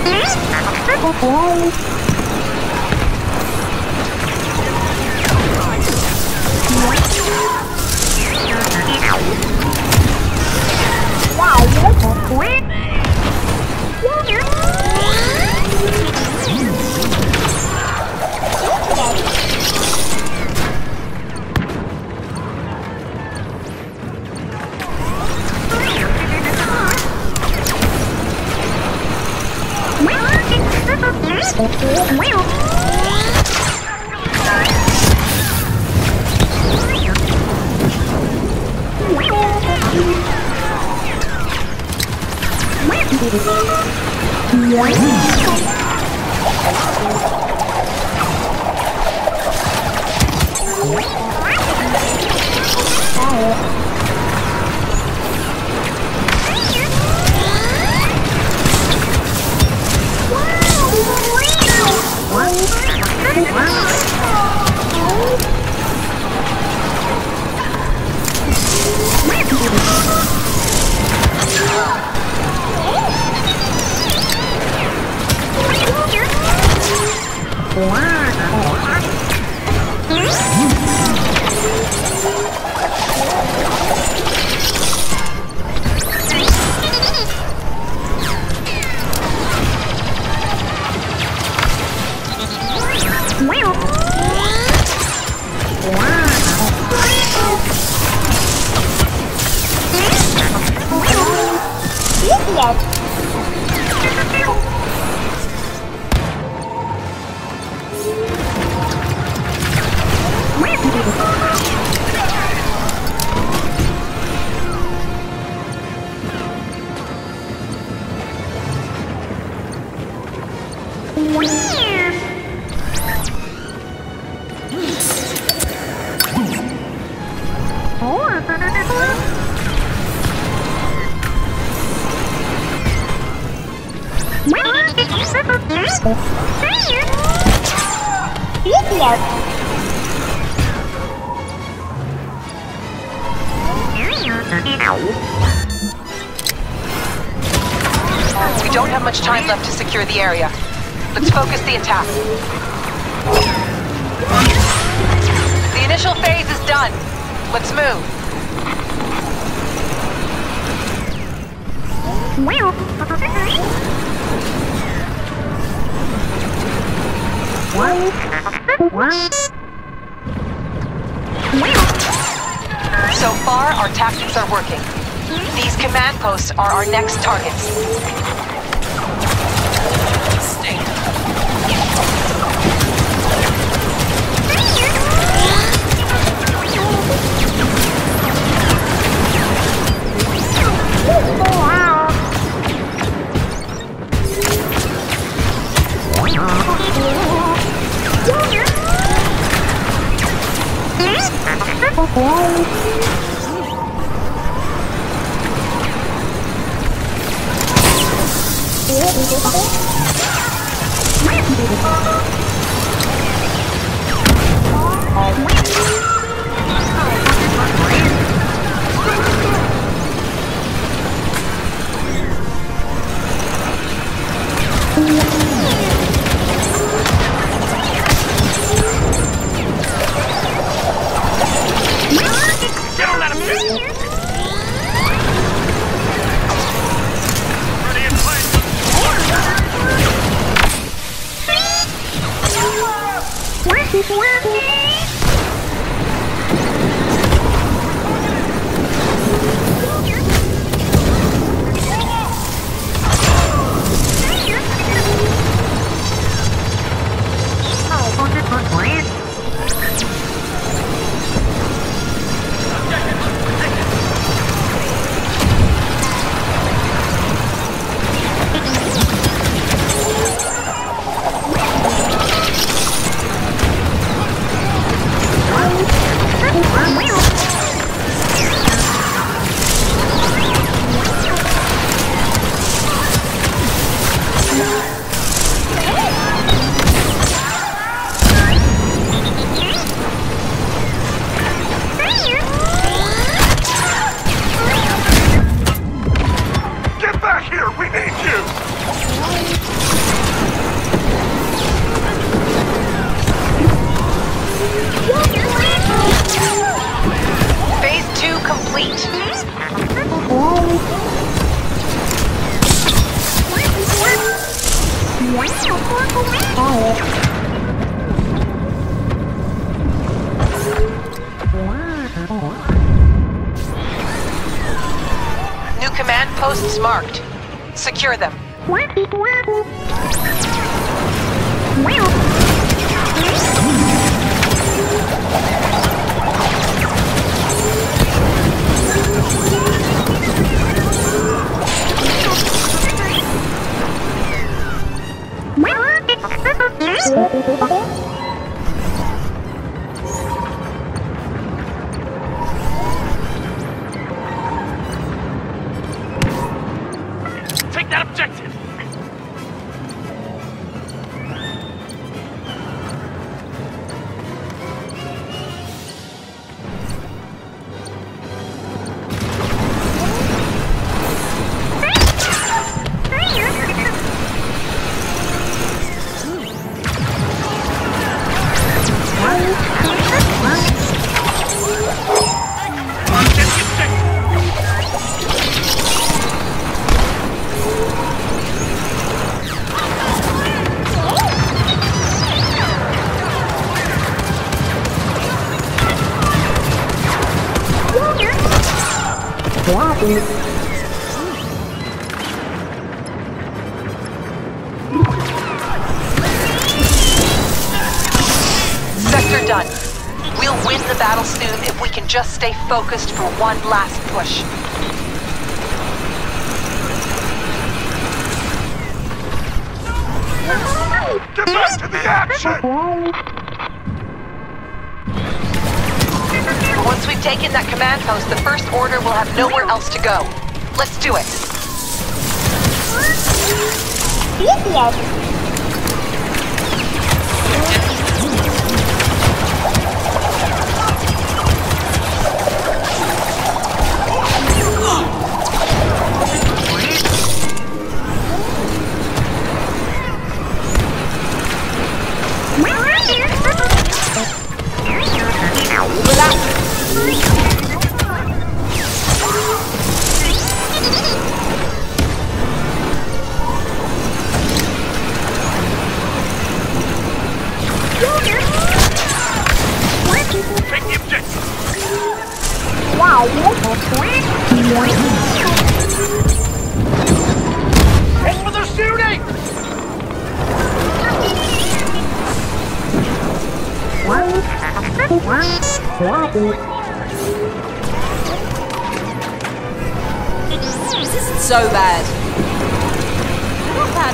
We don't have much time left to secure the area. Let's focus the attack. The initial phase is done. Let's move. So far, our tactics are working. These command posts are our next targets. Phase 2 complete. New command posts marked. Secure them. Take that objective! Sector done. We'll win the battle soon if we can just stay focused for one last push. Get back to the action! Once we've taken that command post, the First Order will have nowhere else to go. Let's do it. Take the objective! Roll for the shooting! This isn't so bad. Not bad.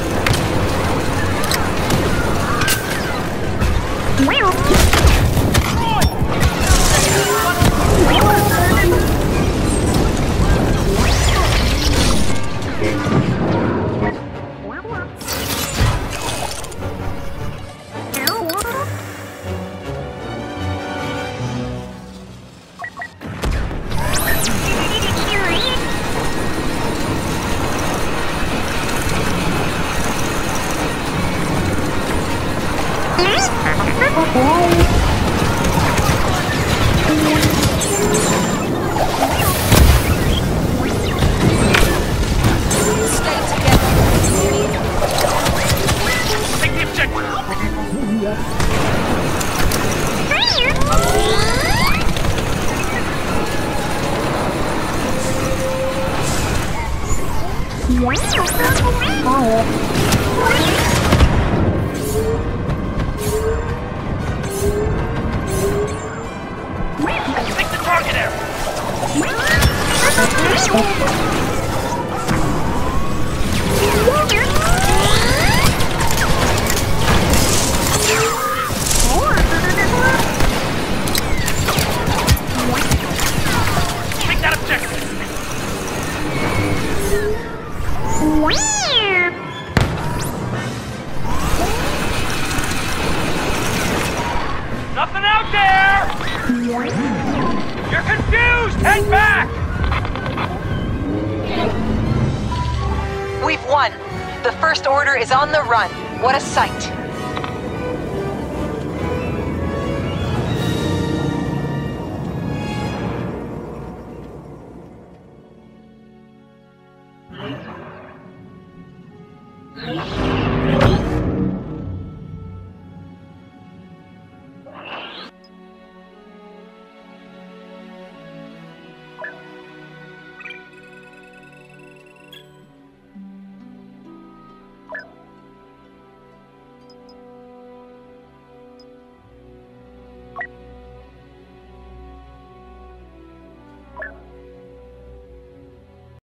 Take the target area! Take that objective! Nothing out there! You're confused! Head back! We've won. The First Order is on the run. What a sight. Yeah.